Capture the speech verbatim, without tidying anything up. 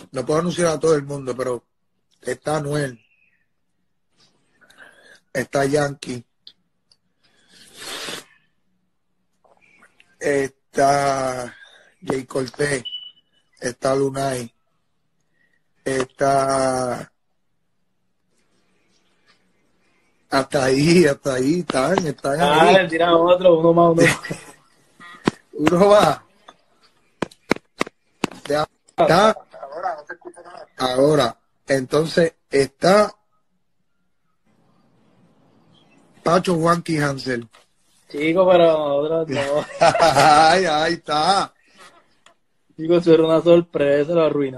no puedo anunciar a todo el mundo, pero está Anuel, está Yankee, está Jay Cortés, está Lunay, está hasta ahí, hasta ahí, están, están Ah, ahí. le tira otro, uno más, uno más. Uno va. Ya está. Ahora, entonces está Pacho Juanqui Hansel. Chico, pero nosotros no. Ay, ahí está. Chico, eso era una sorpresa, lo arruinó.